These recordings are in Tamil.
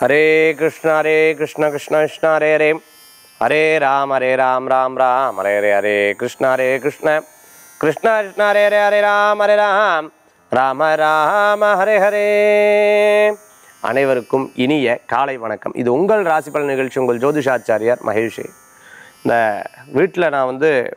हरे कृष्ण कृष्ण कृष्ण हरे हरे हरे राम राम राम हरे हरे हरे कृष्ण कृष्ण कृष्ण हरे हरे हरे राम राम राम हरे हरे அனைவருக்கும் இனிய காலை வணக்கம். இது உங்கள் ராசி பலன் நிகழ்ச்சி. உங்கள் ஜோதிஷாச்சாரியார் மகேஷ். இந்த வீட்டில் நான்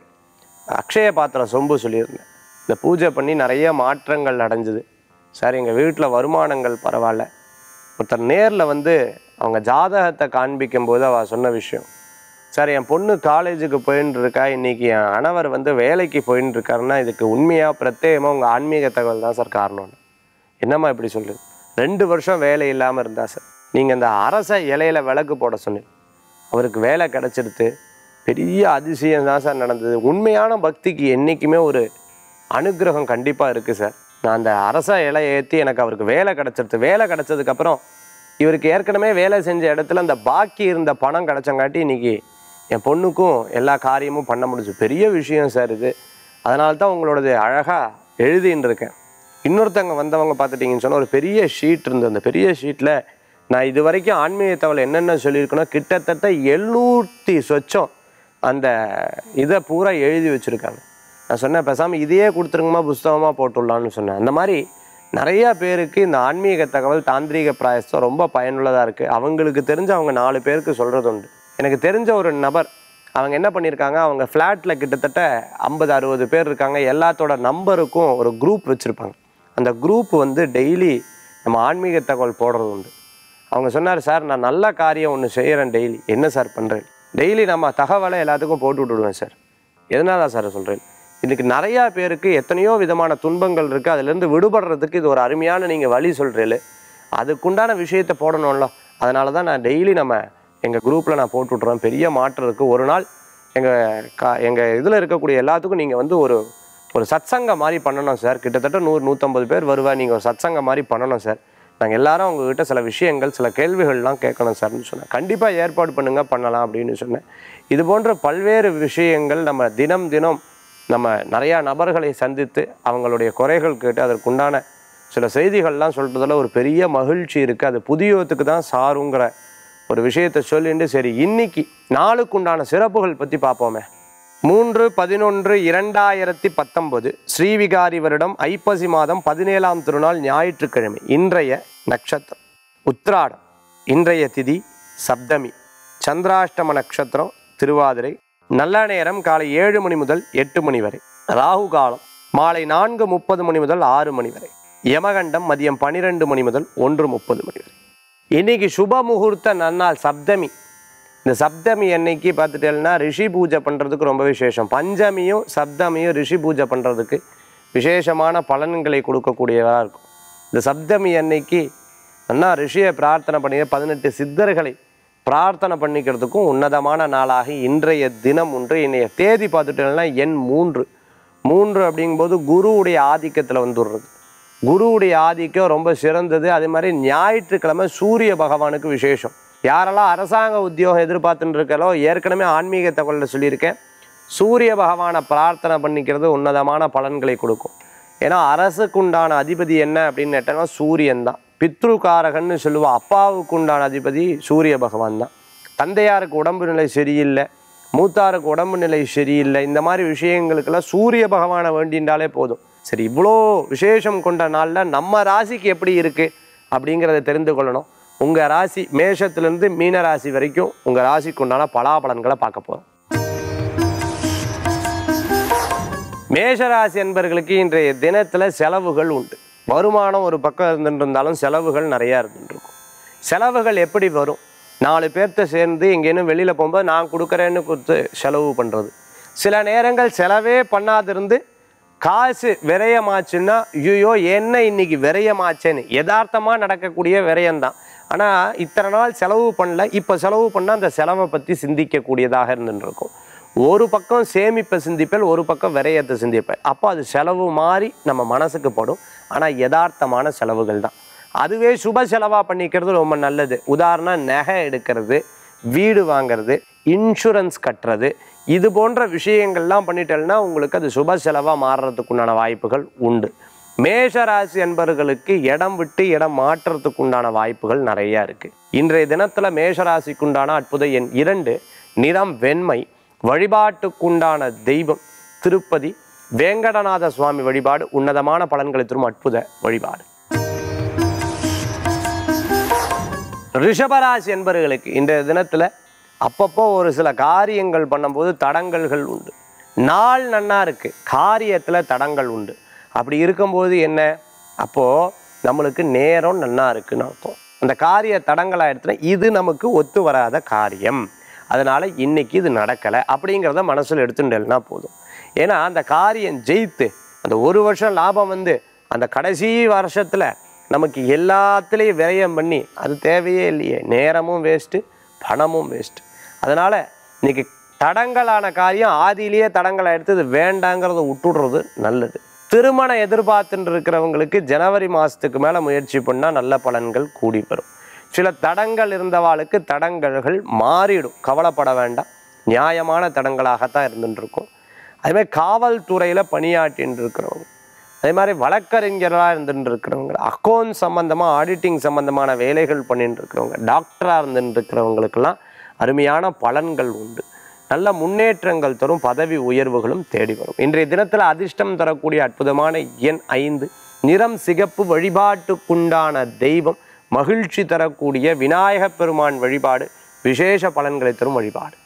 அக்ஷய பாத்திர சொம்பு சொல்லியிருந்தேன். இந்த பூஜை பண்ணி நிறைய மாற்றங்கள் அடைஞ்சுது சார். எங்கள் வீட்டில் வருமானங்கள் பரவாயில்ல. ஒருத்தர் நேரில் அவங்க ஜாதகத்தை காண்பிக்கும் போது அவள் சொன்ன விஷயம், சார் என் பொண்ணு காலேஜுக்கு போயின்னு இருக்கா, இன்றைக்கி என் கணவர் வேலைக்கு போயின்னு இருக்காருன்னா இதுக்கு உண்மையாக பிரத்யேகமாக உங்கள் ஆன்மீக தகவல் தான் சார் காரணம்னு. என்னம்மா இப்படி சொல்லுது? 2 வருஷம் வேலை இல்லாமல் இருந்தா சார். நீங்கள் இந்த அரச இலையில விளக்கு போட சொன்னீங்க, அவருக்கு வேலை கிடச்சிடுத்து. பெரிய அதிசயம் தான் சார் நடந்தது. உண்மையான பக்திக்கு என்றைக்குமே ஒரு அனுகிரகம் கண்டிப்பாக இருக்குது சார். நான் அந்த அரச இலையை ஏற்றி எனக்கு அவருக்கு வேலை கிடச்சிடுது. வேலை கிடச்சதுக்கப்புறம் இவருக்கு ஏற்கனவே வேலை செஞ்ச இடத்துல அந்த பாக்கி இருந்த பணம் கிடச்சங்காட்டி இன்றைக்கி என் பொண்ணுக்கும் எல்லா காரியமும் பண்ண முடிஞ்சு. பெரிய விஷயம் சார் இது. அதனால தான் உங்களோடது அழகாக எழுதின்னு இருக்கேன். இன்னொருத்தவங்க வந்தவங்க பார்த்துட்டிங்கன்னு சொன்னால் ஒரு பெரிய ஷீட் இருந்தது. அந்த பெரிய ஷீட்டில் நான் இது வரைக்கும் ஆன்மீக தகவல் என்னென்ன சொல்லியிருக்கேன்னா கிட்டத்தட்ட 700 சொச்சம் அந்த இதை பூரா எழுதி வச்சுருக்காங்க. நான் சொன்னேன், பேசாமல் இதையே கொடுத்துருங்கம்மா, புஸ்தகமாக போட்டுடலான்னு சொன்னேன். அந்த மாதிரி நிறையா பேருக்கு இந்த ஆன்மீக தகவல் தாந்திரீக பிராயசம் ரொம்ப பயனுள்ளதாக இருக்குது. அவங்களுக்கு தெரிஞ்ச அவங்க 4 பேருக்கு சொல்கிறது உண்டு. எனக்கு தெரிஞ்ச ஒரு நபர் அவங்க என்ன பண்ணியிருக்காங்க, அவங்க ஃப்ளாட்டில் கிட்டத்தட்ட 50-60 பேர் இருக்காங்க. எல்லாத்தோட நம்பருக்கும் ஒரு குரூப் வச்சுருப்பாங்க. அந்த குரூப் டெய்லி நம்ம ஆன்மீக தகவல் போடுறது உண்டு. அவங்க சொன்னார், சார் நான் நல்ல காரியம் ஒன்று செய்கிறேன் டெய்லி. என்ன சார் பண்ணுறேன்? டெய்லி நம்ம தகவலை எல்லாத்துக்கும் போட்டு விட்டுடுவேன் சார். எதனால சார் சொல்கிறேன்? இதுக்கு நிறையா பேருக்கு எத்தனையோ விதமான துன்பங்கள் இருக்குது. அதிலேருந்து விடுபடுறதுக்கு இது ஒரு அருமையான நீங்கள் வழி சொல்கிறீங்களே, அதுக்குண்டான விஷயத்தை போடணும்ல. அதனால தான் நான் டெய்லி எங்கள் குரூப்பில் நான் போட்டு விட்றேன். பெரிய மாற்றம் இருக்குது. ஒரு நாள் எங்கள் இதில் இருக்கக்கூடிய எல்லாத்துக்கும் நீங்கள் ஒரு சத்சங்கம் மாதிரி பண்ணணும் சார். கிட்டத்தட்ட 100-150 பேர் வருவா. நீங்கள் ஒரு சத்சங்கம் மாதிரி பண்ணணும் சார். நாங்கள் எல்லாரும் உங்ககிட்ட சில விஷயங்கள் சில கேள்விகள்லாம் கேட்கணும் சார்னு சொன்னேன். கண்டிப்பாக ஏற்பாடு பண்ணுங்கள், பண்ணலாம் அப்படின்னு சொன்னேன். இது போன்ற பல்வேறு விஷயங்கள் நம்ம தினம் நம்ம நிறையா நபர்களை சந்தித்து அவங்களுடைய குறைகள் கேட்டு அதற்குண்டான சில செய்திகள்லாம் சொல்கிறதுல ஒரு பெரிய மகிழ்ச்சி இருக்குது. அது புதியத்துக்கு தான் சாருங்கிற ஒரு விஷயத்தை சொல்லிட்டு, சரி இன்னைக்கு நாளுக்குண்டான சிறப்புகள் பற்றி பார்ப்போமே. 3/11/2019 ஸ்ரீவிகாரி வருடம் ஐப்பசி மாதம் 17ஆம் திருநாள் ஞாயிற்றுக்கிழமை. இன்றைய நட்சத்திரம் உத்திராடம். இன்றைய திதி சப்தமி. சந்திராஷ்டம நட்சத்திரம் திருவாதிரை. நல்ல நேரம் காலை 7 மணி முதல் 8 மணி வரை. ராகு காலம் மாலை 4:30 மணி முதல் 6 மணி வரை. யமகண்டம் மதியம் 12 மணி முதல் 1:30 மணி வரை. இன்னைக்கு சுப முகூர்த்த நன்னாள் சப்தமி. இந்த சப்தமி அன்னைக்கு பார்த்துட்டேன்னா ரிஷி பூஜை பண்ணுறதுக்கு ரொம்ப விசேஷம். பஞ்சமியும் சப்தமியும் ரிஷி பூஜை பண்ணுறதுக்கு விசேஷமான பலன்களை கொடுக்கக்கூடியதாக இருக்கும். இந்த சப்தமி அன்னைக்கு அண்ணா ரிஷியை பிரார்த்தனை பண்ணி 18 சித்தர்களை பிரார்த்தனை பண்ணிக்கிறதுக்கும் உன்னதமான நாளாக இன்றைய தினம் உண்டு. இன்றைய தேதி பார்த்துட்டோம்னா எண் 3 அப்படிங்கும்போது குருவுடைய ஆதிக்கத்தில் வந்துடுறது. குருவுடைய ஆதிக்கம் ரொம்ப சிறந்தது. அதே மாதிரி ஞாயிற்றுக்கிழமை சூரிய பகவானுக்கு விசேஷம். யாரெல்லாம் அரசாங்க உத்தியோகம் எதிர்பார்த்துட்டு இருக்காலோ, ஏற்கனவே ஆன்மீக தகவலில் சொல்லியிருக்கேன், சூரிய பகவானை பிரார்த்தனை பண்ணிக்கிறது உன்னதமான பலன்களை கொடுக்கும். ஏன்னா அரசுக்குண்டான அதிபதி என்ன அப்படின்னு கேட்டாங்கன்னா சூரியன் தான். பித்ருகாரகன்னு சொல்லுவோம். அப்பாவுக்கு உண்டான அதிபதி சூரிய பகவான் தான். தந்தையாருக்கு உடம்பு நிலை சரியில்லை, மூத்தாருக்கு உடம்பு நிலை சரியில்லை, இந்த மாதிரி விஷயங்களுக்கெல்லாம் சூரிய பகவானை வேண்டின்றாலே போதும். சரி, இவ்வளோ விசேஷம் கொண்ட நாளில் நம்ம ராசிக்கு எப்படி இருக்குது அப்படிங்கிறத தெரிந்து கொள்ளணும். உங்கள் ராசி மேஷத்துலேருந்து மீன ராசி வரைக்கும் உங்கள் ராசிக்கு உண்டான பலாபலன்களை பார்க்க போகிறோம். மேஷராசி என்பவர்களுக்கு இன்றைய தினத்தில் செலவுகள் உண்டு. வருமானம் ஒரு பக்கம் இருந்துருந்தாலும் செலவுகள் நிறையா இருந்துருக்கும். செலவுகள் எப்படி வரும்? 4 பேர்த்த சேர்ந்து எங்கேயும் வெளியில் போகும்போது நான் கொடுக்குறேன்னு கொடுத்து செலவு பண்ணுறது. சில நேரங்கள் செலவே பண்ணாதிருந்து காசு விரயமாச்சுன்னா ஐயோ என்ன இன்னைக்கு விரயமாச்சேன்னு யதார்த்தமாக நடக்கக்கூடிய விரயம்தான். ஆனால் இத்தனை நாள் செலவு பண்ணல, இப்போ செலவு பண்ணால் அந்த செலவை பற்றி சிந்திக்கக்கூடியதாக இருந்துருக்கும். ஒரு பக்கம் சேமிப்பை சிந்திப்பேன், ஒரு பக்கம் விரயத்தை சிந்திப்பேன். அப்போ அது செலவு மாதிரி நம்ம மனசுக்கு படும். ஆனால் யதார்த்தமான செலவுகள் தான். அதுவே சுப செலவாக பண்ணிக்கிறது ரொம்ப நல்லது. உதாரணம் நகை எடுக்கிறது, வீடு வாங்கிறது, இன்சூரன்ஸ் கட்டுறது, இது போன்ற விஷயங்கள்லாம் பண்ணிட்டேன்னா உங்களுக்கு அது சுப செலவாக மாறுறதுக்குண்டான வாய்ப்புகள் உண்டு. மேஷராசி அன்பர்களுக்கு இடம் விட்டு இடம் மாற்றத்துக்கு உண்டான வாய்ப்புகள் நிறைய இருக்கு. இன்றைய தினத்துல மேஷராசிக்குண்டான அற்புத எண் 2, நிறம் வெண்மை, வழிபாட்டுக்குண்டான தெய்வம் திருப்பதி வேங்கடநாத சுவாமி வழிபாடு உன்னதமான பலன்களை தரும் அற்புத வழிபாடு. ரிஷபராசி என்பவர்களுக்கு இன்றைய தினத்துல அப்பப்போ ஒரு சில காரியங்கள் பண்ணும்போது தடங்கல்கள் உண்டு. நாள் நன்னா இருக்கு, காரியத்துல தடங்கள் உண்டு. அப்படி இருக்கும்போது என்ன, அப்போ நம்மளுக்கு நேரம் நன்னா இருக்குன்னு அர்த்தம். அந்த காரிய தடங்களாக எடுத்துனா இது நமக்கு ஒத்து வராத காரியம், அதனால இன்னைக்கு இது நடக்கலை அப்படிங்கிறத மனசில் எடுத்துட்டேன்னா போதும். ஏன்னா அந்த காரியம் ஜெயித்து அந்த ஒரு வருஷம் லாபம் வந்து அந்த கடைசி வருஷத்துல நமக்கு எல்லாத்துலேயும் விரயம் பண்ணி அது தேவையே இல்லையே, நேரமும் வேஸ்ட்டு, பணமும் வேஸ்ட்டு. அதனால இன்னைக்கு தடங்கலான காரியம் ஆதியிலேயே தடங்களை எடுத்து இது வேண்டாங்கிறத விட்டுடுறது நல்லது. திருமணம் எதிர்பார்த்துட்டு இருக்கிறவங்களுக்கு ஜனவரி மாதத்துக்கு மேலே முயற்சி பண்ணால் நல்ல பலன்கள் கூடி வரும். சில தடங்கள் இருந்தவாளுக்கு தடங்கல்கள் மாறிடும், கவலைப்பட வேண்டாம். நியாயமான தடங்களாகத்தான் இருந்துட்டுருக்கும். அதேமாதிரி காவல்துறையில் பணியாற்றின்னு இருக்கிறவங்க, அதே மாதிரி வழக்கறிஞராக இருந்துட்டு இருக்கிறவங்க, அக்கௌண்ட் சம்மந்தமாக ஆடிட்டிங் சம்மந்தமான வேலைகள் பண்ணிட்டு இருக்கிறவங்க, டாக்டராக இருந்துட்டு இருக்கிறவங்களுக்கெல்லாம் அருமையான பலன்கள் உண்டு. நல்ல முன்னேற்றங்கள் தரும், பதவி உயர்வுகளும் தேடி வரும். இன்றைய தினத்தில் அதிர்ஷ்டம் தரக்கூடிய அற்புதமான எண் 5, நிறம் சிகப்பு, வழிபாட்டுக்குண்டான தெய்வம் மகிழ்ச்சி தரக்கூடிய விநாயகப் பெருமான் வழிபாடு விசேஷ பலன்களை தரும் வழிபாடு.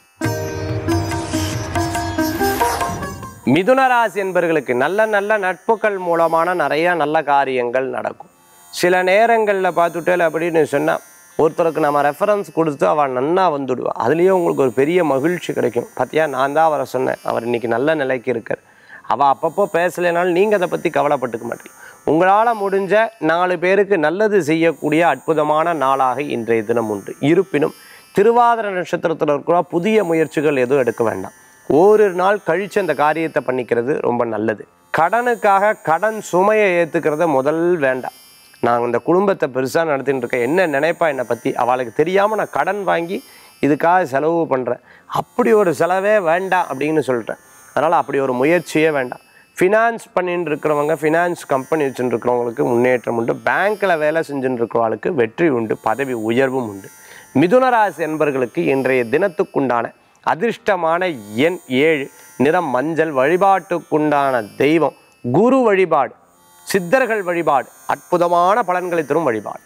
மிதுன ராசி என்பவர்களுக்கு நல்ல நல்ல நட்புகள் மூலமான நிறைய நல்ல காரியங்கள் நடக்கும். சில நேரங்களில் பார்த்துட்டேன் அப்படின்னு சொன்னால் ஒருத்தருக்கு நம்ம ரெஃபரன்ஸ் கொடுத்து அவள் நன்னா வந்துடுவா, அதுலேயே உங்களுக்கு ஒரு பெரிய மகிழ்ச்சி கிடைக்கும். பார்த்தியா, நான் தான் அவரை சொன்னேன், அவர் இன்றைக்கி நல்ல நிலைக்கு இருக்கார். அவள் அப்பப்போ பேசலைனாலும் நீங்கள் அதை பற்றி கவலைப்பட்டுக்க மாட்டீங்க. உங்களால் முடிஞ்ச 4 பேருக்கு நல்லது செய்யக்கூடிய அற்புதமான நாளாக இன்றைய தினம் உண்டு. இருப்பினும் திருவாதிரை நட்சத்திரத்தில் இருக்கிற புதிய முயற்சிகள் எதுவும் எடுக்க வேண்டாம். ஒரு நாள் கழித்து அந்த காரியத்தை பண்ணிக்கிறது ரொம்ப நல்லது. கடனுக்காக கடன் சுமையை ஏற்றுக்கிறத முதல் வேண்டாம். நான் இந்த குடும்பத்தை பெருசாக நடத்தின்னு இருக்கேன், என்ன நினைப்பா என்னை பற்றி, அவளுக்கு தெரியாமல் நான் கடன் வாங்கி இதுக்காக செலவு பண்ணுறேன், அப்படி ஒரு செலவே வேண்டாம் அப்படின்னு சொல்லிட்டேன். அதனால் அப்படி ஒரு முயற்சியே வேண்டாம். ஃபினான்ஸ் பண்ணிட்டு இருக்கிறவங்க, ஃபினான்ஸ் கம்பெனி வச்சுட்டு இருக்கிறவங்களுக்கு முன்னேற்றம் உண்டு. பேங்க்கில் வேலை செஞ்சுட்டு இருக்கிறவங்களுக்கு வெற்றி உண்டு, பதவி உயர்வும் உண்டு. மிதுன ராசி என்பவர்களுக்கு இன்றைய தினத்துக்குண்டான அதிர்ஷ்டமான எண் 7, நிறம் மஞ்சள், வழிபாட்டுக்குண்டான தெய்வம் குரு வழிபாடு, சித்தர்கள் வழிபாடு அற்புதமான பலன்களை தரும் வழிபாடு.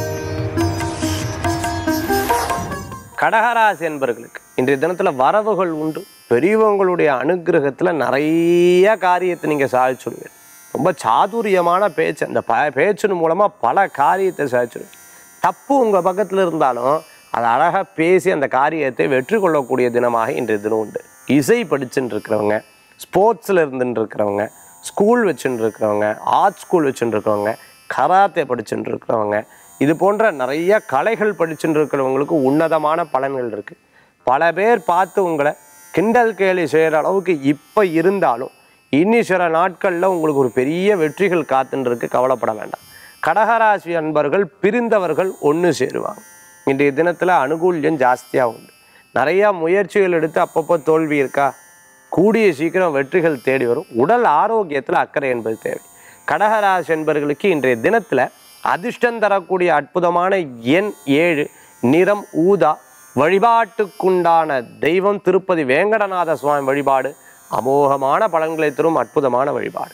கடகராசி என்பவர்களுக்கு இன்றைய தினத்தில் வரவுகள் உண்டு. பெரியவங்களுடைய அனுகிரகத்தில் நிறைய காரியத்தை நீங்கள் சாதிச்சுடுவீங்க. ரொம்ப சாதுரியமான பேச்சு, அந்த பேச்சின் மூலமாக பல காரியத்தை சாதிச்சுடுவீங்க. தப்பு உங்கள் பக்கத்தில் இருந்தாலும் அதை அழகாக பேசி அந்த காரியத்தை வெற்றி கொள்ளக்கூடிய தினமாக இன்றைய தினம் உண்டு. இசை படிச்சுட்டு இருக்கிறவங்க, ஸ்போர்ட்ஸில் இருந்துட்டு இருக்கிறவங்க, ஸ்கூல் வச்சுட்டு இருக்கிறவங்க, ஆர்ட் ஸ்கூல் வச்சுட்டு இருக்கிறவங்க, கராத்தே படிச்சுட்டு இருக்கிறவங்க, இது போன்ற நிறைய கலைகள் படிச்சுட்டு இருக்கிறவங்களுக்கு உன்னதமான பலன்கள் இருக்குது. பல பேர் பார்த்து உங்களை கிண்டல் கேலி செய்கிற அளவுக்கு இப்போ இருந்தாலும் இனி சில நாட்களில் உங்களுக்கு ஒரு பெரிய வெற்றிகள் காத்துன்னு இருக்கு, கவலைப்பட வேண்டாம். கடகராசி அன்பர்கள் பிரிந்தவர்கள் ஒன்று சேருவாங்க. இன்றைய தினத்தில் அனுகூல்யம் ஜாஸ்தியாக உண்டு. நிறையா முயற்சிகள் எடுத்து அப்பப்போ தோல்வி இருக்கா, கூடிய சீக்கிரம் வெற்றிகள் தேடி வரும். உடல் ஆரோக்கியத்தில் அக்கறை என்பது தேவை. கடகராசி என்பவர்களுக்கு இன்றைய தினத்தில் அதிர்ஷ்டம் தரக்கூடிய அற்புதமான எண் 7, நிறம் ஊதா, வழிபாட்டுக்குண்டான தெய்வம் திருப்பதி வேங்கடநாத சுவாமி வழிபாடு அமோகமான பலன்களை தரும் அற்புதமான வழிபாடு.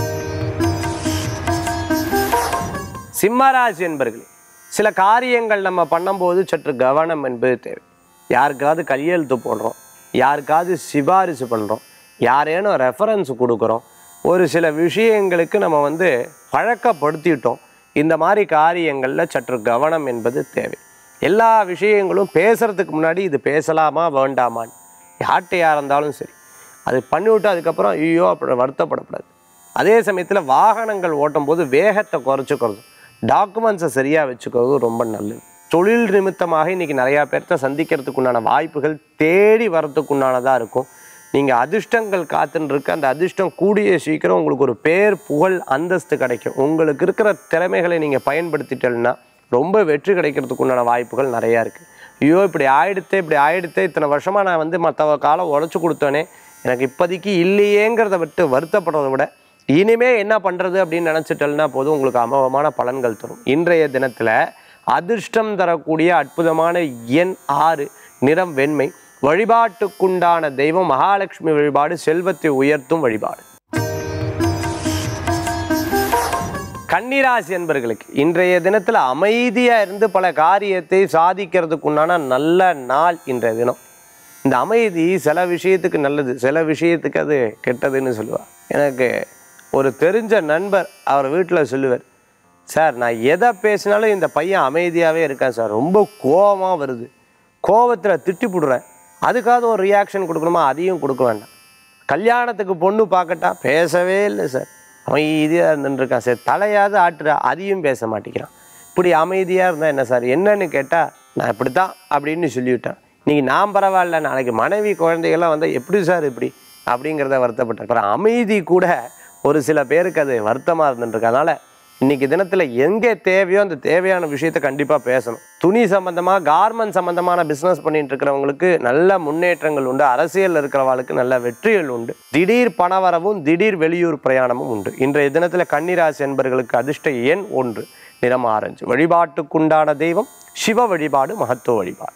சிம்மராசி என்பவர்களே, சில காரியங்கள் நம்ம பண்ணும்போது சற்று கவனம் என்பது தேவை. யாருக்காவது கையெழுத்து போடுறோம், யாருக்காவது சிபாரிசு பண்ணுறோம், யாரேனும் ரெஃபரன்ஸ் கொடுக்குறோம், ஒரு சில விஷயங்களுக்கு நம்ம பழக்கப்படுத்திட்டோம். இந்த மாதிரி காரியங்களில் சற்று கவனம் என்பது தேவை. எல்லா விஷயங்களும் பேசுகிறதுக்கு முன்னாடி இது பேசலாமா வேண்டாமான்னு யார்கிட்டையாக இருந்தாலும் சரி அது பண்ணிவிட்டு அதுக்கப்புறம் ஐயோ அப்படி வருத்தப்படக்கூடாது. அதே சமயத்தில் வாகனங்கள் ஓட்டும் போது வேகத்தை குறைச்சிக்கிறது, டாக்குமெண்ட்ஸை சரியாக வச்சுக்கிறது ரொம்ப நல்லது. தொழில் நிமித்தமாக இன்றைக்கி நிறையா பேர்த்த சந்திக்கிறதுக்குண்டான வாய்ப்புகள் தேடி வரத்துக்குண்டானதாக இருக்கும். நீங்கள் அதிர்ஷ்டங்கள் காத்துன்னு இருக்க, அந்த அதிர்ஷ்டம் கூடிய சீக்கிரம் உங்களுக்கு ஒரு பேர் புகழ் அந்தஸ்து கிடைக்கும். உங்களுக்கு இருக்கிற திறமைகளை நீங்கள் பயன்படுத்திட்டேன்னா ரொம்ப வெற்றி கிடைக்கிறதுக்குண்டான வாய்ப்புகள் நிறையா இருக்குது. ஐயோ இப்படி ஆயிடுத்தே இத்தனை வருஷமாக நான் மற்ற காலம் உழைச்சி கொடுத்தோன்னே எனக்கு இப்போதைக்கு இல்லையேங்கிறத விட்டு வருத்தப்படுறதை விட இனிமே என்ன பண்ணுறது அப்படின்னு நினச்சிட்டல்னா போதும், உங்களுக்கு அமோகமான பலன்கள் தரும். இன்றைய தினத்தில் அதிர்ஷ்டம் தரக்கூடிய அற்புதமான எண் 6, நிறம் வெண்மை. வழிபாட்டுக்குண்டான தெய்வம் மகாலட்சுமி வழிபாடு, செல்வத்தை உயர்த்தும் வழிபாடு. கன்னிராசி என்பர்களுக்கு இன்றைய தினத்தில் அமைதியாக இருந்து பல காரியத்தை சாதிக்கிறதுக்குண்டான நல்ல நாள் இன்றைய தினம். இந்த அமைதி சில விஷயத்துக்கு நல்லது, சில விஷயத்துக்கு அது கெட்டதுன்னு சொல்லுவார். எனக்கு ஒரு தெரிஞ்ச நண்பர் அவர் வீட்டில் சொல்லுவார், சார் நான் எதை பேசினாலும் இந்த பையன் அமைதியாகவே இருக்கான் சார், ரொம்ப கோபமாக வருது, கோபத்தில் திட்டி போடுறேன், அதுக்காவது ஒரு ரியாக்ஷன் கொடுக்கணுமா, அதையும் கொடுக்க வேண்டாம். கல்யாணத்துக்கு பொண்ணு பார்க்கட்டா, பேசவே இல்லை சார், அமைதியாக இருந்துருக்கான் சார், தலையாவது ஆட்டுறா, அதையும் பேச மாட்டேங்கிறான். இப்படி அமைதியாக இருந்தால் என்ன சார், என்னன்னு கேட்டால் நான் இப்படி தான் அப்படின்னு சொல்லிவிட்டேன். இன்றைக்கி நான் பரவாயில்ல, நாளைக்கு மனைவி குழந்தைகள்லாம் வந்தால் எப்படி சார் இப்படி அப்படிங்கிறத வருத்தப்பட்டேன். அப்புறம் அமைதி கூட ஒரு சில பேருக்கு அது வருத்தமாக இருந்துருக்கு. அதனால் இன்றைக்கி தினத்தில் எங்கே தேவையோ அந்த தேவையான விஷயத்தை கண்டிப்பாக பேசணும். துணி சம்மந்தமாக, கார்மெண்ட் சம்மந்தமான பிஸ்னஸ் பண்ணிட்டு இருக்கிறவங்களுக்கு நல்ல முன்னேற்றங்கள் உண்டு. அரசியலில் இருக்கிறவங்களுக்கு நல்ல வெற்றிகள் உண்டு. திடீர் பணவரவும் திடீர் வெளியூர் பிரயாணமும் உண்டு. இன்றைய தினத்தில் கன்னிராசி என்பவர்களுக்கு அதிர்ஷ்ட எண் 1, நிறம் ஆரஞ்சு. வழிபாட்டுக்குண்டான தெய்வம் சிவ வழிபாடு, மகத்துவ வழிபாடு.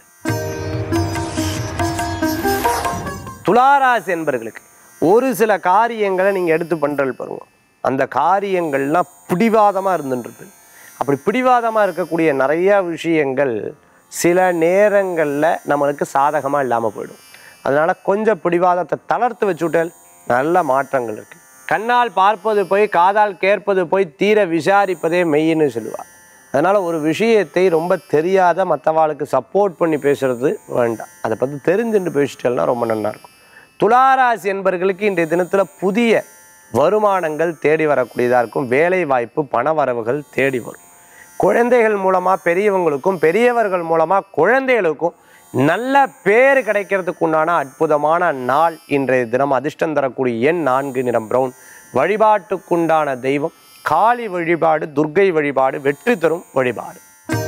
துளாராசி என்பவர்களுக்கு ஒரு சில காரியங்களை நீங்கள் எடுத்து பண்ணுறது பாருங்க, அந்த காரியங்கள்லாம் பிடிவாதமாக இருந்துன்றது. அப்படி பிடிவாதமாக இருக்கக்கூடிய நிறையா விஷயங்கள் சில நேரங்களில் நம்மளுக்கு சாதகமாக இல்லாமல் போயிடும். அதனால் கொஞ்சம் பிடிவாதத்தை தளர்த்து வச்சுவிட்டால் நல்ல மாற்றங்கள் இருக்குது. கண்ணால் பார்ப்பது போய் காதால் கேட்பது போய் தீர விசாரிப்பதே மெய்ன்னு சொல்லுவாள். அதனால் ஒரு விஷயத்தை ரொம்ப தெரியாத மற்றவாளுக்கு சப்போர்ட் பண்ணி பேசுகிறது வேண்டாம். அதை பற்றி தெரிஞ்சுட்டு பேசிட்டேன்னா ரொம்ப நல்லாயிருக்கும். துளாராசி என்பவர்களுக்கு இன்றைய தினத்தில் புதிய வருமானங்கள் தேடி வரக்கூடியதாக இருக்கும். வேலை வாய்ப்பு, பண வரவுகள் தேடி வரும். குழந்தைகள் மூலமாக பெரியவங்களுக்கும், பெரியவர்கள் மூலமாக குழந்தைகளுக்கும் நல்ல பேர் கிடைக்கிறதுக்கு உண்டான அற்புதமான நாள் இன்றைய தினம். அதிர்ஷ்டம் தரக்கூடிய எண் 4, நிறம் பிரவுன். வழிபாட்டுக்குண்டான தெய்வம் காளி வழிபாடு, துர்க்கை வழிபாடு, வெற்றி தரும் வழிபாடு.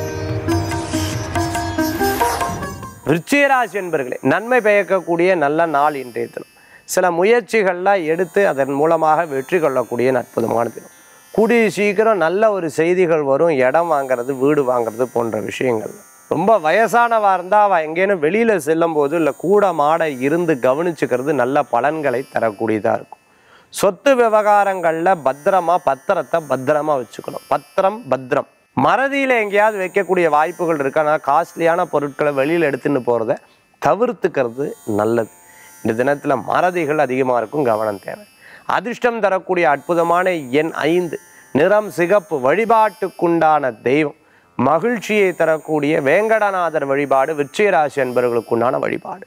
விருச்சிகராசி என்பர்களே, நன்மை பயக்கக்கூடிய நல்ல நாள் இன்றைய தினம். சில முயற்சிகள்லாம் எடுத்து அதன் மூலமாக வெற்றி கொள்ளக்கூடிய அற்புதமான தினம். கூடிய சீக்கிரம் நல்ல ஒரு செய்திகள் வரும். இடம் வாங்கிறது, வீடு வாங்கிறது போன்ற விஷயங்கள். ரொம்ப வயசானவா இருந்தால் அவள் எங்கேனும் வெளியில் செல்லும் போது இல்லை கூட மாட இருந்து கவனிச்சுக்கிறது நல்ல பலன்களை தரக்கூடியதாக இருக்கும். சொத்து விவகாரங்களில் பத்திரத்தை பத்திரமா வச்சுக்கணும். பத்திரம். மறதியில் எங்கேயாவது வைக்கக்கூடிய வாய்ப்புகள் இருக்கா, காஸ்ட்லியான பொருட்களை வெளியில் எடுத்துன்னு போகிறத தவிர்த்துக்கிறது நல்லது. இந்த தினத்தில் மறதிகள் அதிகமாக இருக்கும், கவனம் தேவை. அதிர்ஷ்டம் தரக்கூடிய அற்புதமான எண் 5, நிறம் சிகப்பு. வழிபாட்டுக்குண்டான தெய்வம் மகிழ்ச்சியை தரக்கூடிய வேங்கடநாதர் வழிபாடு, விருச்சிகராசி என்பவர்களுக்குண்டான வழிபாடு.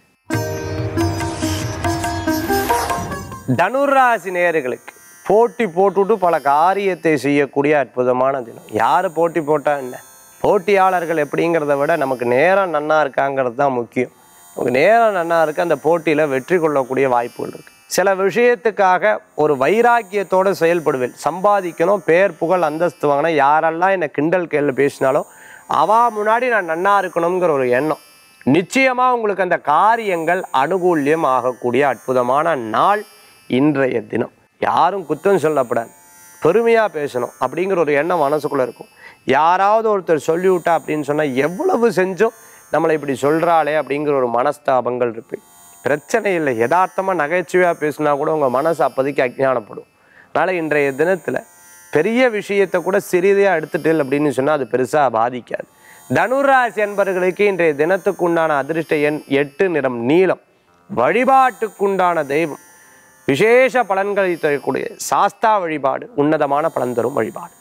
தனுராசி நேயர்களுக்கு போட்டி போட்டுவிட்டு பல காரியத்தை செய்யக்கூடிய அற்புதமான தினம். யார் போட்டி போட்டால் என்ன, போட்டியாளர்கள் எப்படிங்கிறத விட நமக்கு நேரம் நன்னா இருக்காங்கிறது தான் முக்கியம். நமக்கு நேரம் நன்னா இருக்குது, அந்த போட்டியில் வெற்றி கொள்ளக்கூடிய வாய்ப்புகள் இருக்குது. சில விஷயத்துக்காக ஒரு வைராக்கியத்தோடு செயல்படுவேன். சம்பாதிக்கணும், பேர் புகழ் அந்தஸ்து வாங்கினா, யாரெல்லாம் என்னை கிண்டல் கேள்வி பேசினாலும் அவா முன்னாடி நான் நன்னா இருக்கணுங்கிற ஒரு எண்ணம். நிச்சயமாக உங்களுக்கு அந்த காரியங்கள் அனுகூல்யம் ஆகக்கூடிய அற்புதமான நாள் இன்றைய தினம். யாரும் குற்றம் சொல்லப்படாது, பெருமையாக பேசணும் அப்படிங்கிற ஒரு எண்ணம் மனசுக்குள்ளே இருக்கும். யாராவது ஒருத்தர் சொல்லிவிட்டா அப்படின்னு சொன்னால் எவ்வளவு செஞ்சோம் நம்மளை இப்படி சொல்கிறாளே அப்படிங்கிற ஒரு மனஸ்தாபங்கள் இருக்கு. பிரச்சனை இல்லை, யதார்த்தமாக நகைச்சுவையாக பேசினா கூட உங்கள் மனசு அப்போதைக்கு அஜ்ஞானப்படும். அதனால் இன்றைய தினத்தில் பெரிய விஷயத்தை கூட சிறிதையாக எடுத்துட்டு அப்படின்னு சொன்னால் அது பெருசாக பாதிக்காது. தனுராசி என்பவர்களுக்கு இன்றைய தினத்துக்குண்டான அதிர்ஷ்ட எண் 8, நிறம் நீலம். வழிபாட்டுக்குண்டான தெய்வம் விசேஷ பலன்களை தரக்கூடிய சாஸ்தா வழிபாடு, உன்னதமான பலன் தரும் வழிபாடு.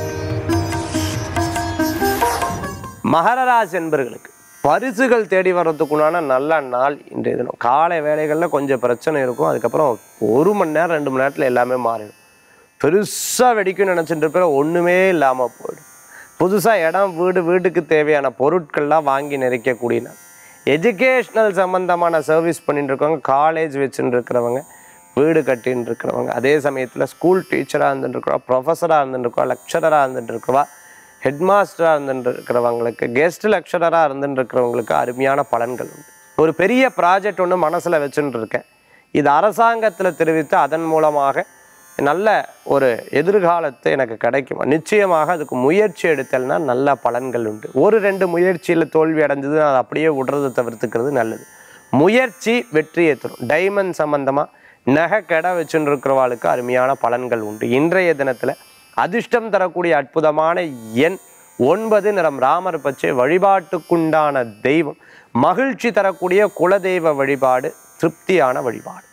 மகர ராசி என்பவர்களுக்கு பரிசுகள் தேடி வர்றதுக்குண்டான நல்ல நாள் இன்றைய தினம். காலை வேலைகளில் கொஞ்சம் பிரச்சனை இருக்கும், அதுக்கப்புறம் 1 மணி நேரம் 2 மணி நேரத்தில் எல்லாமே மாறிடும். பெருசாக வெடிக்கும்னு நினச்சிட்டு இருப்ப ஒன்றுமே இல்லாமல் போயிடும். புதுசாக இடம், வீட்டுக்கு தேவையான பொருட்கள்லாம் வாங்கி நிறைக்கக்கூடிய நாள். எஜுகேஷ்னல் சம்மந்தமான சர்வீஸ் பண்ணிட்டு இருக்கவங்க, காலேஜ் வச்சுட்டு இருக்கிறவங்க, வீடு கட்டின்னு இருக்கிறவங்க, அதே சமயத்தில் ஸ்கூல் டீச்சராக இருந்துட்டு இருக்கிறவா, ப்ரொஃபஸராக இருந்துட்டு இருக்கவா, லெக்சரராக இருந்துட்டு இருக்கவா, ஹெட் மாஸ்டராக இருந்துட்டு இருக்கிறவங்களுக்கு, கெஸ்ட் லெக்சரராக இருந்துட்டு இருக்கிறவங்களுக்கு அருமையான பலன்கள் உண்டு. ஒரு பெரிய ப்ராஜெக்ட் ஒன்று மனசில் வச்சுட்டு இருக்கேன், இது அரசாங்கத்தில் தெரிவித்து அதன் மூலமாக நல்ல ஒரு எதிர்காலத்தை எனக்கு கிடைக்கும். நிச்சயமாக அதுக்கு முயற்சி எடுத்தல்னா நல்ல பலன்கள் உண்டு. ஒரு 2 முயற்சியில் தோல்வி அடைஞ்சது அதை அப்படியே விடுறதை தவிர்த்துக்கிறது நல்லது. முயற்சி வெற்றியை தரும். டைமண்ட் சம்பந்தமாக நகை கடை வச்சுன்னு இருக்கிறவாளுக்கு அருமையான பலன்கள் உண்டு. இன்றைய தினத்தில் அதிர்ஷ்டம் தரக்கூடிய அற்புதமான எண் 9, நிறம் ராமர் பச்சை, வழிபாட்டுக்குண்டான தெய்வம் மகிழ்ச்சி தரக்கூடிய குலதெய்வ வழிபாடு, திருப்தியான வழிபாடு.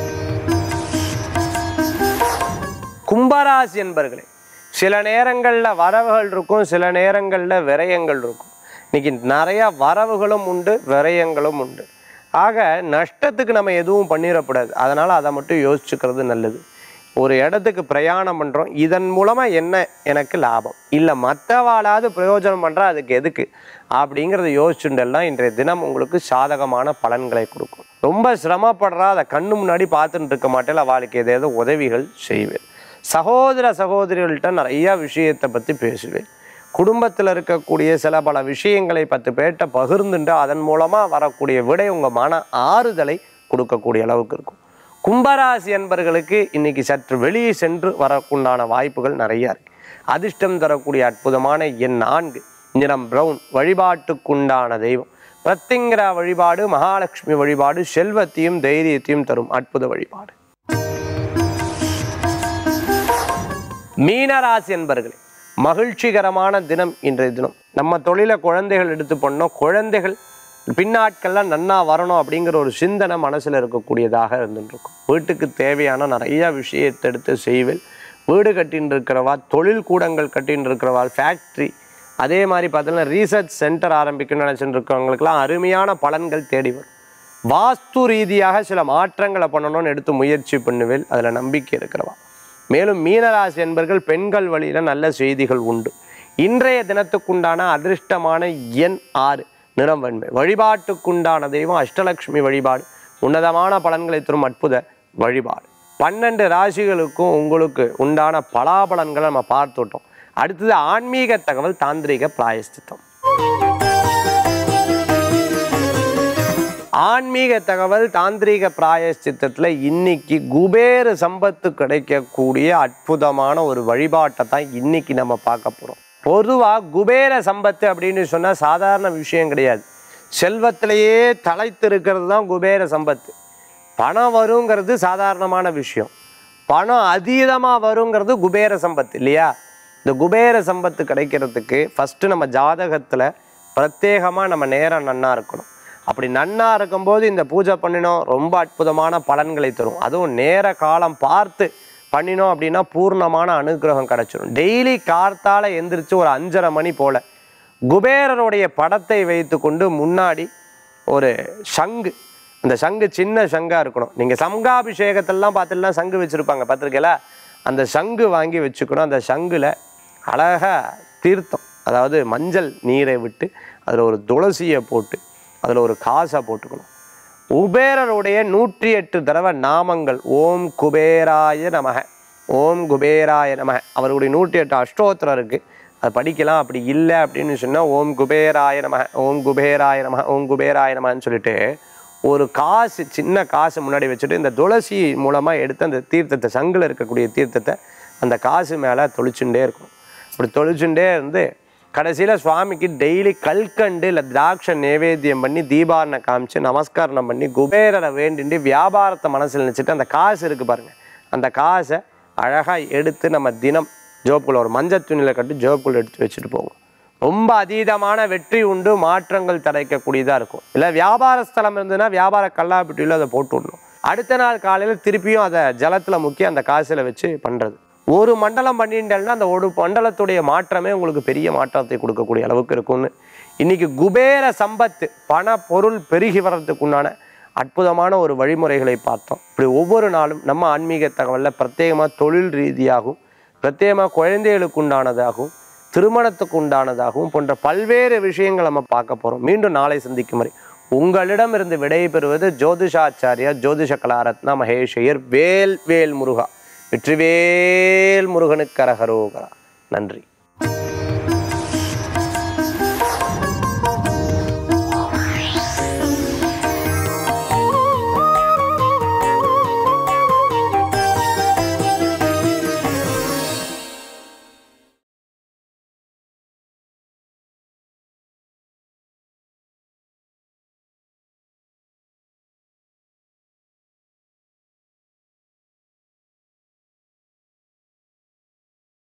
கும்பராசி என்பர்களே, சில நேரங்களில் வரவுகள் இருக்கும், சில நேரங்களில் விரயங்கள் இருக்கும். இன்னைக்கு நிறையா வரவுகளும் உண்டு, விரயங்களும் உண்டு. ஆக நஷ்டத்துக்கு நம்ம எதுவும் பண்ணிடக்கூடாது. அதனால் அதை மட்டும் யோசிச்சுக்கிறது நல்லது. ஒரு இடத்துக்கு பிரயாணம் பண்ணுறோம், இதன் மூலமாக என்ன எனக்கு லாபம், இல்லை மற்றவாளாவது பிரயோஜனம் பண்ணுறா, அதுக்கு எதுக்கு அப்படிங்கிறத யோசிச்சுட்டெல்லாம் இன்றைய தினம் உங்களுக்கு சாதகமான பலன்களை கொடுக்கும். ரொம்ப சிரமப்படுறா, அதை கண்ணு முன்னாடி பார்த்துட்டு இருக்க மாட்டேன், அவளுக்கு ஏதாவது உதவிகள் செய்வேன். சகோதர சகோதரிகள்கிட்ட நிறையா விஷயத்தை பற்றி பேசுவேன். குடும்பத்தில் இருக்கக்கூடிய சில பல விஷயங்களை 10 பேர்கிட்ட பகிர்ந்துட்டு அதன் மூலமாக வரக்கூடிய விடை உங்கள் மன ஆறுதலை கொடுக்கக்கூடிய அளவுக்கு இருக்கும். கும்பராசி என்பர்களுக்கு இன்னைக்கு சற்று வெளியே சென்று வரக்குண்டான வாய்ப்புகள் நிறையா இருக்கு. அதிர்ஷ்டம் தரக்கூடிய அற்புதமான எண் 4, நிறம் பிரவுன், வழிபாட்டுக்குண்டான தெய்வம் பிரத்திங்கிரா வழிபாடு, மகாலட்சுமி வழிபாடு செல்வத்தையும் தைரியத்தையும் தரும் அற்புத வழிபாடு. மீனராசி என்பர்களே, மகிழ்ச்சிகரமான தினம் இன்றைய தினம். நம்ம தொழிலை குழந்தைகள் எடுத்து பண்ணோம், குழந்தைகள் பின்னாட்கள்லாம் நன்னா வரணும் அப்படிங்கிற ஒரு சிந்தனை மனசில் இருக்கக்கூடியதாக இருந்துருக்கும். வீட்டுக்கு தேவையான நிறையா விஷயத்தை எடுத்து செய்வேன். வீடு கட்டின்னு இருக்கிறவா, தொழில் கூடங்கள் கட்டின்னு இருக்கிறவா, ஃபேக்ட்ரி, அதே மாதிரி பார்த்தீங்கன்னா ரீசர்ச் சென்டர் ஆரம்பிக்கணும்னு நினச்சிட்டு இருக்கிறவங்களுக்கெல்லாம் அருமையான பலன்கள் தேடி வரும். வாஸ்து ரீதியாக சில மாற்றங்களை பண்ணணும்னு எடுத்து முயற்சி பண்ணுவேன். அதில் நம்பிக்கை இருக்கிறவா. மேலும் மீனராசி என்பர்கள் பெண்கள் வழியில் நல்ல செய்திகள் உண்டு. இன்றைய தினத்துக்குண்டான அதிர்ஷ்டமான எண் 6, நிறம் வெண்மை, வழிபாட்டுக்குண்டான தெய்வம் அஷ்டலட்சுமி வழிபாடு உன்னதமான பலன்களை தரும் அற்புத வழிபாடு. 12 ராசிகளுக்கும் உங்களுக்கு உண்டான பலாபலன்களை நம்ம பார்த்துட்டோம். அடுத்தது ஆன்மீக தகவல், தாந்திரிக பிராயஷ்சித்தம். ஆன்மீக தகவல், தாந்திரிக பிராயஷ்சித்தத்தில் இன்னைக்கு குபேர சம்பத்து கிடைக்கக்கூடிய அற்புதமான ஒரு வழிபாட்டை தான் இன்னைக்கு நம்ம பார்க்க போகிறோம். பொதுவாக குபேர சம்பத்து அப்படின்னு சொன்னால் சாதாரண விஷயம் கிடையாது. செல்வத்திலேயே தலைத்து இருக்கிறது தான் குபேர சம்பத்து. பணம் வருங்கிறது சாதாரணமான விஷயம், பணம் அதீதமாக வருங்கிறது குபேர சம்பத்து இல்லையா? இந்த குபேர சம்பத்து கிடைக்கிறதுக்கு ஃபஸ்ட்டு நம்ம ஜாதகத்தில் பிரத்யேகமாக நம்ம நேரம் நன்னா இருக்கணும். அப்படி நன்னா இருக்கும்போது இந்த பூஜை பண்ணினோம், ரொம்ப அற்புதமான பலன்களை தரும். அதுவும் நேர காலம் பார்த்து பண்ணினோம் அப்படின்னா பூர்ணமான அனுகிரகம் கிடைச்சிடும். டெய்லி கார்த்தால எந்திரிச்சு ஒரு 5:30 மணி போல் குபேரனுடைய படத்தை வைத்து கொண்டு முன்னாடி ஒரு சங்கு, அந்த சங்கு சின்ன சங்காக இருக்கணும். நீங்கள் சங்காபிஷேகத்திலலாம் பார்த்துலாம் சங்கு வச்சுருப்பாங்க, பார்த்துருக்கல? அந்த சங்கு வாங்கி வச்சுக்கணும். அந்த சங்கில் அழகாக தீர்த்தம், அதாவது மஞ்சள் நீரை விட்டு அதில் ஒரு துளசியை போட்டு அதில் ஒரு காசை போட்டுக்கணும். குபேரனுடைய 108 தடவை நாமங்கள், ஓம் குபேராய நமக, ஓம் குபேராய நமக. அவருடைய 108 அஷ்டோத்திரம் இருக்குது, அதை படிக்கலாம். அப்படி இல்லை அப்படின்னு சொன்னால் ஓம் குபேராய நமக, ஓம் குபேராய நமக, ஓம் குபேராய நமன்னு சொல்லிட்டு ஒரு காசு, சின்ன காசு முன்னாடி வச்சுட்டு இந்த துளசி மூலமாக எடுத்து அந்த தீர்த்தத்தை, சங்கில் இருக்கக்கூடிய தீர்த்தத்தை அந்த காசு மேலே தொளிச்சுட்டே இருக்கணும். அப்படி தொளிச்சுட்டே இருந்து கடைசியில் சுவாமிக்கு டெய்லி கல்கண்டு இல்லை திராட்சை நைவேத்தியம் பண்ணி தீபாரணை காமிச்சு நமஸ்காரம் பண்ணி குபேரரை வேண்டிட்டு வியாபாரத்தை மனசில் நினச்சிட்டு அந்த காசு இருக்குது பாருங்கள், அந்த காசை அழகாக எடுத்து நம்ம தினம் ஜோப்புக்குள்ள ஒரு மஞ்சள் துணியில் கட்டி ஜோப்புக்குள்ள எடுத்து வச்சுட்டு போகும். ரொம்ப அதீதமான வெற்றி உண்டு, மாற்றங்கள் கிடைக்கக்கூடியதாக இருக்கும். இல்லை வியாபார ஸ்தலம் இருந்ததுன்னா வியாபார கல்லாப்பட்டியில் அதை போட்டு விடணும். அடுத்த நாள் காலையில் திருப்பியும் அதை ஜலத்தில் முக்கி அந்த காசில் வச்சு பண்ணுறது. ஒரு மண்டலம் பண்ணிட்டேன்னா அந்த ஒரு மண்டலத்துடைய மாற்றமே உங்களுக்கு பெரிய மாற்றத்தை கொடுக்கக்கூடிய அளவுக்கு இருக்கும்னு இன்றைக்கி குபேர சம்பத்து, பண பொருள் பெருகி வர்றதுக்குண்டான அற்புதமான ஒரு வழிமுறைகளை பார்த்தோம். இப்படி ஒவ்வொரு நாளும் நம்ம ஆன்மீக தகவலில் பிரத்யேகமாக தொழில் ரீதியாகவும், பிரத்யேகமாக குழந்தைகளுக்கு உண்டானதாகவும், திருமணத்துக்கு உண்டானதாகவும் போன்ற பல்வேறு விஷயங்கள் நம்ம பார்க்க போகிறோம். மீண்டும் நாளை சந்திக்கும் வரை உங்களிடமிருந்து விடைபெறுவது ஜோதிஷாச்சாரியா ஜோதிஷ கலாரத்னா மகேஷ் ஐயர். வேல் வேல் முருகா, வெற்றிவேல் முருகனுக்கு அரகரோகரா. நன்றி.